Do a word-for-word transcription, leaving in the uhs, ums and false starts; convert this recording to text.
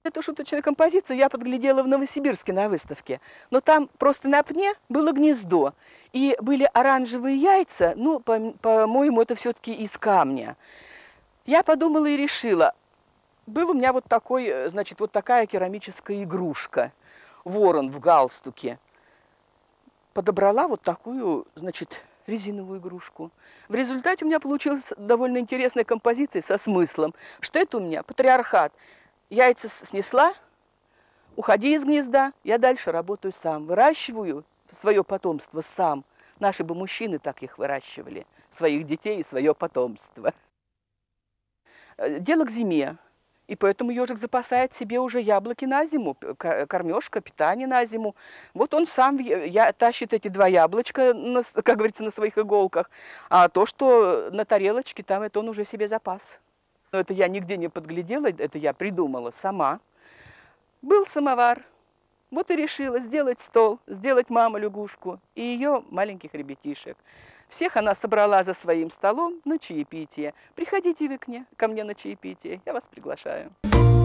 Эту шуточную композицию я подглядела в Новосибирске на выставке. Но там просто на пне было гнездо. И были оранжевые яйца, ну, по- по-моему, это все-таки из камня. Я подумала и решила. Был у меня вот такой, значит, вот такая керамическая игрушка. Ворон в галстуке. Подобрала вот такую, значит, резиновую игрушку. В результате у меня получилась довольно интересная композиция со смыслом, что это у меня патриархат. Яйца снесла, уходи из гнезда, я дальше работаю сам, выращиваю свое потомство сам. Наши бы мужчины так их выращивали, своих детей и свое потомство. Дело к зиме, и поэтому ежик запасает себе уже яблоки на зиму, кормежка, питание на зиму. Вот он сам я, тащит эти два яблочка, на, как говорится, на своих иголках, а то, что на тарелочке, там это он уже себе запас. Но это я нигде не подглядела, это я придумала сама. Был самовар, вот и решила сделать стол, сделать маму лягушку и ее маленьких ребятишек. Всех она собрала за своим столом на чаепитие. Приходите вы к мне, ко мне на чаепитие, я вас приглашаю.